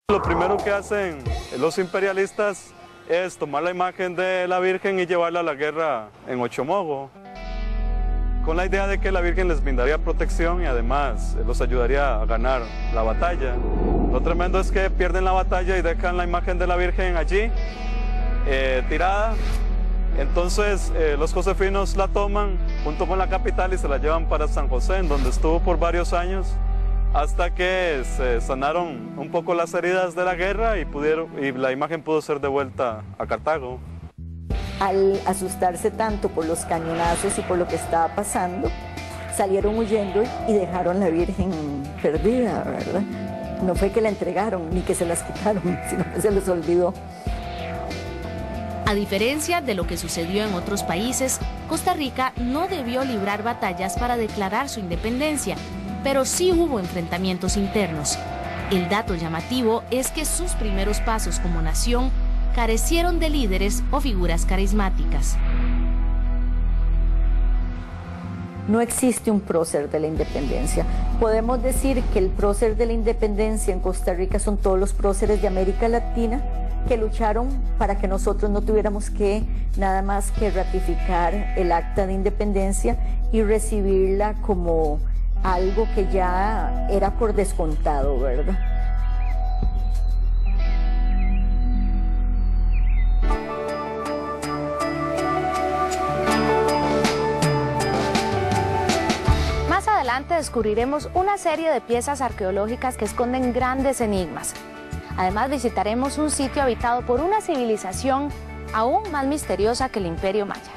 Lo primero que hacen los imperialistas es tomar la imagen de la Virgen y llevarla a la guerra en Ochomogo, con la idea de que la Virgen les brindaría protección y además los ayudaría a ganar la batalla. Lo tremendo es que pierden la batalla y dejan la imagen de la Virgen allí, tirada. Entonces los josefinos la toman junto con la capital y se la llevan para San José, en donde estuvo por varios años, hasta que se sanaron un poco las heridas de la guerra y la imagen pudo ser devuelta a Cartago. Al asustarse tanto por los cañonazos y por lo que estaba pasando, salieron huyendo y dejaron la Virgen perdida, ¿verdad? No fue que la entregaron ni que se las quitaron, sino que se les olvidó. A diferencia de lo que sucedió en otros países, Costa Rica no debió librar batallas para declarar su independencia, pero sí hubo enfrentamientos internos. El dato llamativo es que sus primeros pasos como nación carecieron de líderes o figuras carismáticas. No existe un prócer de la independencia. Podemos decir que el prócer de la independencia en Costa Rica son todos los próceres de América Latina que lucharon para que nosotros no tuviéramos que nada más que ratificar el acta de independencia y recibirla como algo que ya era por descontado, ¿verdad? Más adelante descubriremos una serie de piezas arqueológicas que esconden grandes enigmas. Además visitaremos un sitio habitado por una civilización aún más misteriosa que el Imperio Maya.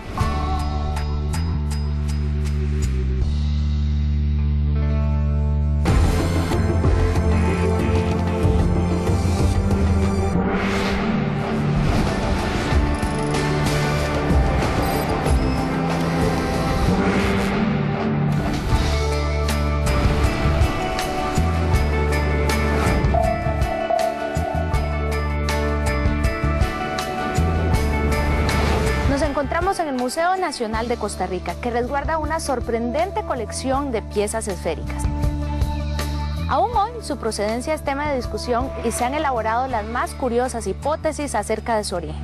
Encontramos en el Museo Nacional de Costa Rica, que resguarda una sorprendente colección de piezas esféricas. Aún hoy su procedencia es tema de discusión y se han elaborado las más curiosas hipótesis acerca de su origen.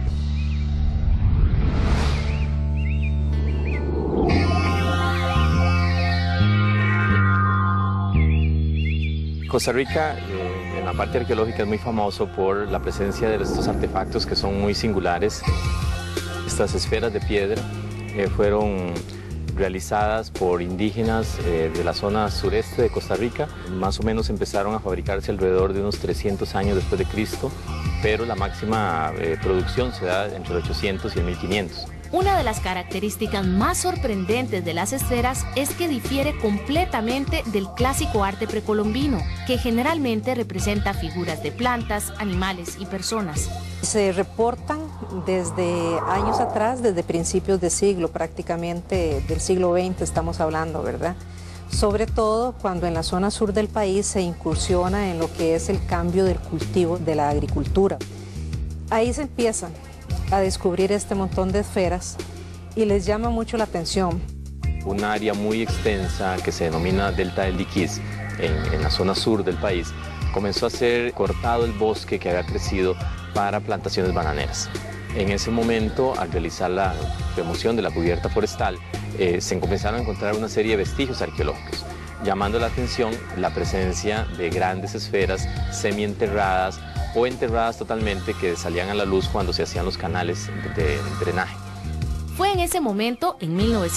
Costa Rica, en la parte arqueológica, es muy famoso por la presencia de estos artefactos que son muy singulares. Estas esferas de piedra fueron realizadas por indígenas de la zona sureste de Costa Rica. Más o menos empezaron a fabricarse alrededor de unos 300 años después de Cristo, pero la máxima producción se da entre el 800 y el 1500. Una de las características más sorprendentes de las esferas es que difiere completamente del clásico arte precolombino, que generalmente representa figuras de plantas, animales y personas. Se reportan desde años atrás, desde principios de siglo, prácticamente del siglo XX estamos hablando, ¿verdad? Sobre todo cuando en la zona sur del país se incursiona en lo que es el cambio del cultivo de la agricultura. Ahí se empiezan a descubrir este montón de esferas y les llama mucho la atención. Un área muy extensa que se denomina Delta del Diquís, en la zona sur del país, comenzó a ser cortado el bosque que había crecido para plantaciones bananeras. En ese momento, al realizar la remoción de la cubierta forestal, se comenzaron a encontrar una serie de vestigios arqueológicos, llamando la atención la presencia de grandes esferas semienterradas o enterradas totalmente que salían a la luz cuando se hacían los canales de drenaje. Fue en ese momento, en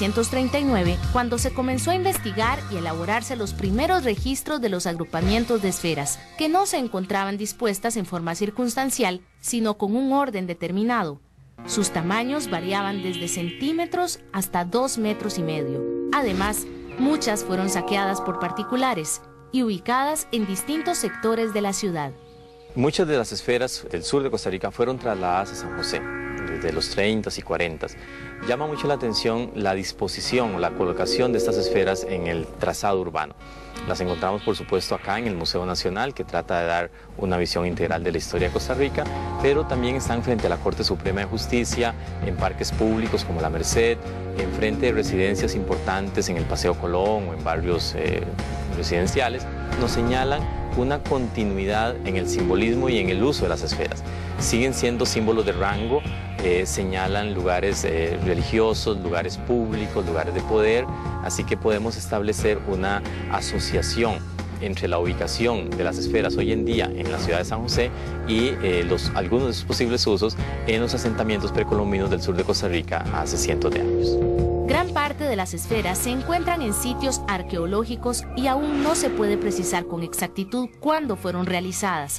1939, cuando se comenzó a investigar y elaborarse los primeros registros de los agrupamientos de esferas, que no se encontraban dispuestas en forma circunstancial, sino con un orden determinado. Sus tamaños variaban desde centímetros hasta 2,5 metros. Además, muchas fueron saqueadas por particulares y ubicadas en distintos sectores de la ciudad. Muchas de las esferas del sur de Costa Rica fueron trasladadas a San José, desde los 30s y 40s. Llama mucho la atención la disposición o la colocación de estas esferas en el trazado urbano. Las encontramos, por supuesto, acá en el Museo Nacional, que trata de dar una visión integral de la historia de Costa Rica, pero también están frente a la Corte Suprema de Justicia, en parques públicos como La Merced, en frente de residencias importantes en el Paseo Colón o en barrios residenciales, nos señalan una continuidad en el simbolismo y en el uso de las esferas. Siguen siendo símbolos de rango, señalan lugares religiosos, lugares públicos, lugares de poder, así que podemos establecer una asociación entre la ubicación de las esferas hoy en día en la ciudad de San José y algunos de sus posibles usos en los asentamientos precolombinos del sur de Costa Rica hace cientos de años. Gran parte de las esferas se encuentran en sitios arqueológicos y aún no se puede precisar con exactitud cuándo fueron realizadas.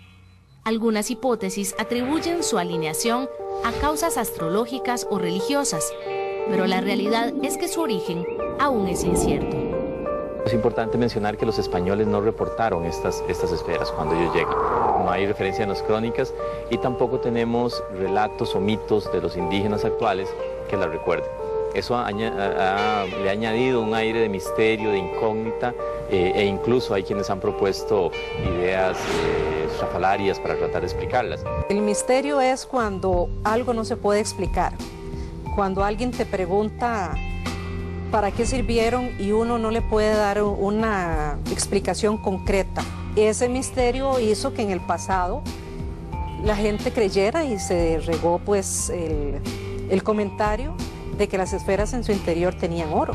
Algunas hipótesis atribuyen su alineación a causas astrológicas o religiosas, pero la realidad es que su origen aún es incierto. Es importante mencionar que los españoles no reportaron estas esferas cuando ellos llegan. No hay referencia en las crónicas y tampoco tenemos relatos o mitos de los indígenas actuales que las recuerden. Eso le ha añadido un aire de misterio, de incógnita, e incluso hay quienes han propuesto ideas estrafalarias para tratar de explicarlas. El misterio es cuando algo no se puede explicar, cuando alguien te pregunta para qué sirvieron y uno no le puede dar una explicación concreta. Ese misterio hizo que en el pasado la gente creyera y se regó pues el comentario de que las esferas en su interior tenían oro.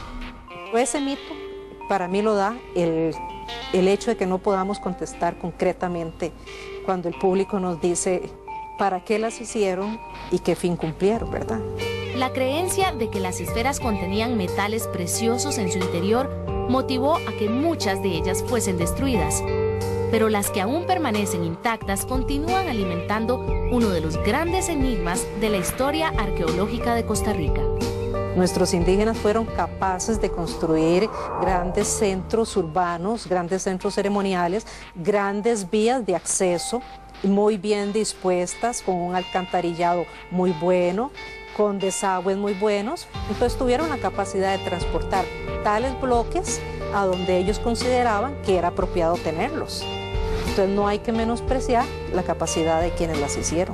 Ese mito para mí lo da el hecho de que no podamos contestar concretamente cuando el público nos dice para qué las hicieron y qué fin cumplieron, ¿verdad? La creencia de que las esferas contenían metales preciosos en su interior motivó a que muchas de ellas fuesen destruidas, pero las que aún permanecen intactas continúan alimentando uno de los grandes enigmas de la historia arqueológica de Costa Rica. Nuestros indígenas fueron capaces de construir grandes centros urbanos, grandes centros ceremoniales, grandes vías de acceso muy bien dispuestas, con un alcantarillado muy bueno, con desagües muy buenos. Entonces tuvieron la capacidad de transportar tales bloques a donde ellos consideraban que era apropiado tenerlos. Entonces no hay que menospreciar la capacidad de quienes las hicieron.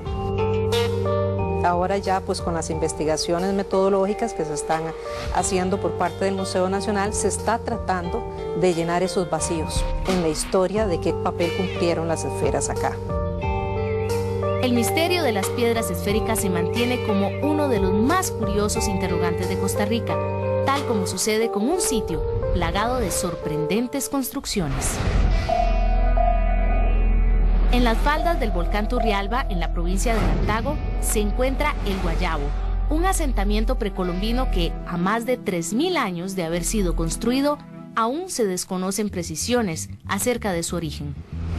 Ahora ya pues con las investigaciones metodológicas que se están haciendo por parte del Museo Nacional, se está tratando de llenar esos vacíos en la historia de qué papel cumplieron las esferas acá. El misterio de las piedras esféricas se mantiene como uno de los más curiosos interrogantes de Costa Rica, tal como sucede con un sitio plagado de sorprendentes construcciones. En las faldas del volcán Turrialba, en la provincia de Cartago, se encuentra El Guayabo, un asentamiento precolombino que, a más de 3000 años de haber sido construido, aún se desconocen precisiones acerca de su origen.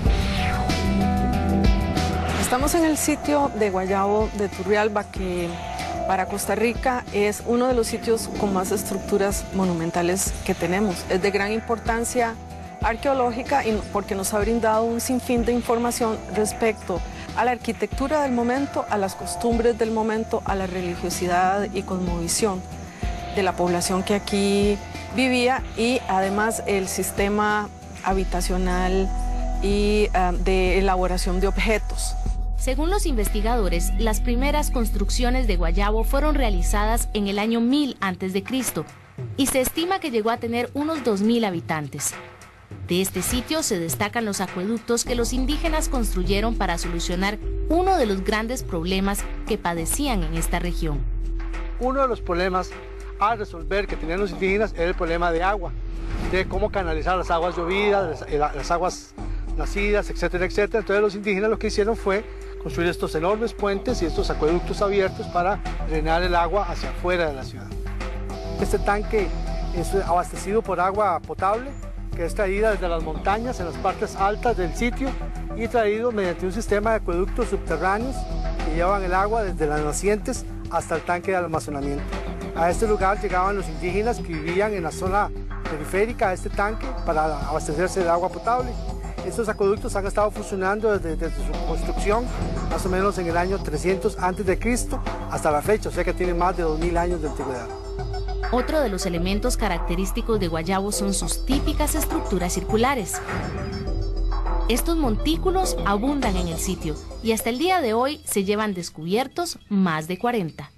Estamos en el sitio de Guayabo de Turrialba, que para Costa Rica es uno de los sitios con más estructuras monumentales que tenemos. Es de gran importancia arqueológica y porque nos ha brindado un sinfín de información respecto a la arquitectura del momento, a las costumbres del momento, a la religiosidad y cosmovisión de la población que aquí vivía y además el sistema habitacional y de elaboración de objetos. Según los investigadores, las primeras construcciones de Guayabo fueron realizadas en el año 1000 a.C. y se estima que llegó a tener unos 2000 habitantes. De este sitio se destacan los acueductos que los indígenas construyeron para solucionar uno de los grandes problemas que padecían en esta región. Uno de los problemas a resolver que tenían los indígenas era el problema de agua, de cómo canalizar las aguas llovidas, las aguas nacidas, etcétera, etcétera. Entonces los indígenas lo que hicieron fue construir estos enormes puentes y estos acueductos abiertos para drenar el agua hacia afuera de la ciudad. Este tanque es abastecido por agua potable, que es traída desde las montañas en las partes altas del sitio y traído mediante un sistema de acueductos subterráneos que llevan el agua desde las nacientes hasta el tanque de almacenamiento. A este lugar llegaban los indígenas que vivían en la zona periférica a este tanque para abastecerse de agua potable. Estos acueductos han estado funcionando desde su construcción más o menos en el año 300 a.C. hasta la fecha, o sea que tienen más de 2000 años de antigüedad. Otro de los elementos característicos de Guayabo son sus típicas estructuras circulares. Estos montículos abundan en el sitio y hasta el día de hoy se llevan descubiertos más de 40.